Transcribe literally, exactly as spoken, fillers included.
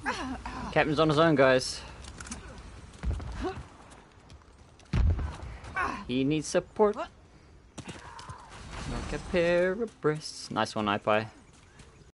Captain's on his own, guys. He needs support. Like a pair of breasts. Nice one, iPie.